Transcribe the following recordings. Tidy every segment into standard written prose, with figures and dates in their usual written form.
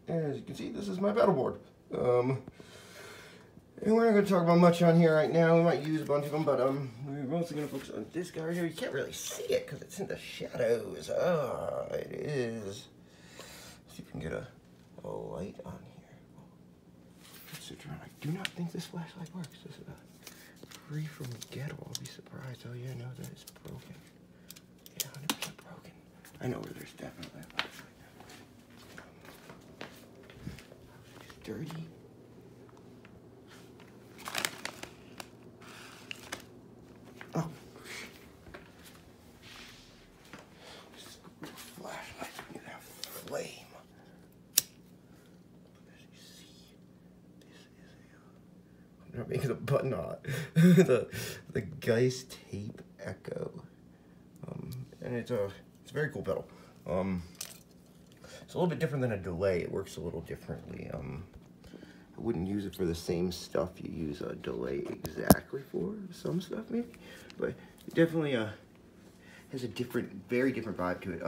As you can see, this is my battle board. And we're not going to talk about much on here right now. We might use a bunch of them, but we're mostly going to focus on this guy right here. You can't really see it because it's in the shadows. It is. Let's see if we can get a light on here. Let's switch around. I do not think this flashlight works. This is free from ghetto. I'll be surprised. Oh yeah, no, that is broken. Yeah, 100% broken. I know where there's definitely a flashlight. It's dirty. Oh. Flashlight. We need that flame. As you see, this is I'm not making a button on the Geist Tape Echo, and it's a very cool pedal. It's a little bit different than a delay. It works a little differently. I wouldn't use it for the same stuff you use a delay exactly for. Some stuff maybe, but it definitely has a very different vibe to it.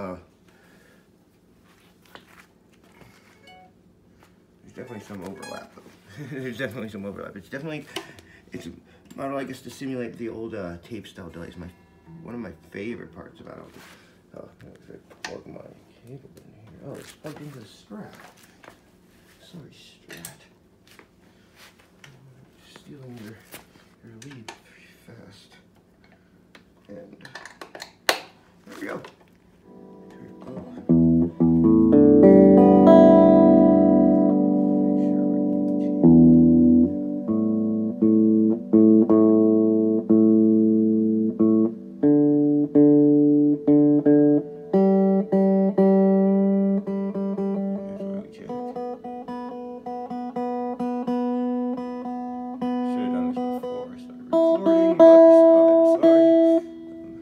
There's definitely some overlap though. There's definitely some overlap. It's a model, I guess, to simulate the old tape style delays. One of my favorite parts about it. Oh, if I plug my cable in here. Oh, it's plugged into the Strat. Sorry, Strat. Stealing your lead pretty fast. And there we go. Recording, but I'm sorry.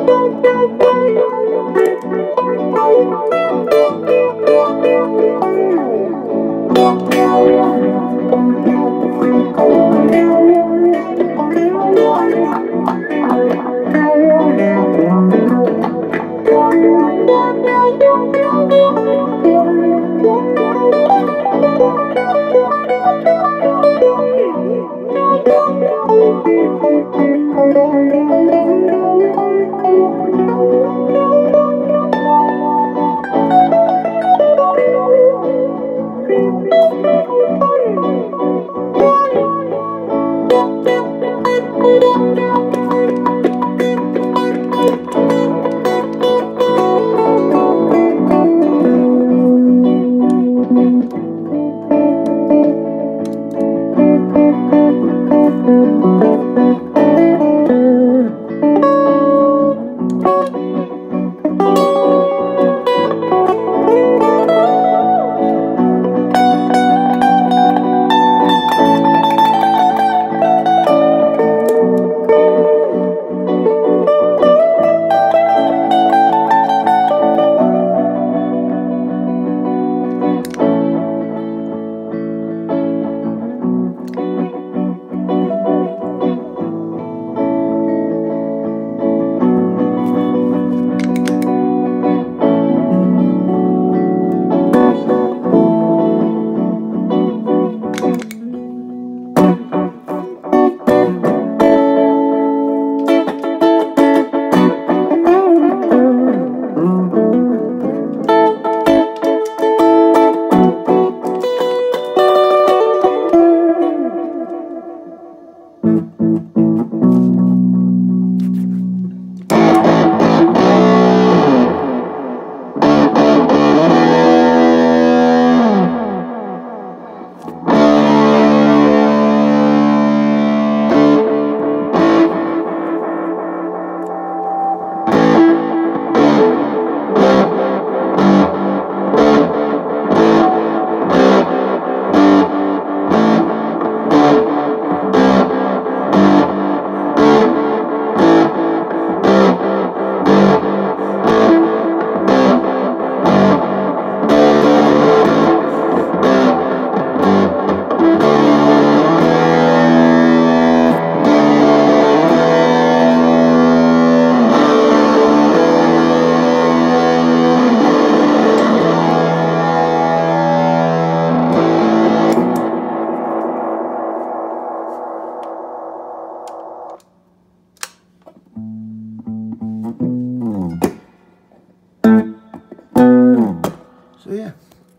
So yeah,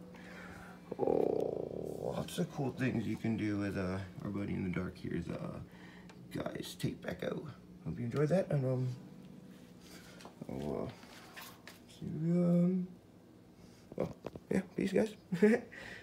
lots of cool things you can do with our buddy in the dark here's Guy's Tape Echo. Hope you enjoyed that, and see you, well, yeah, peace guys.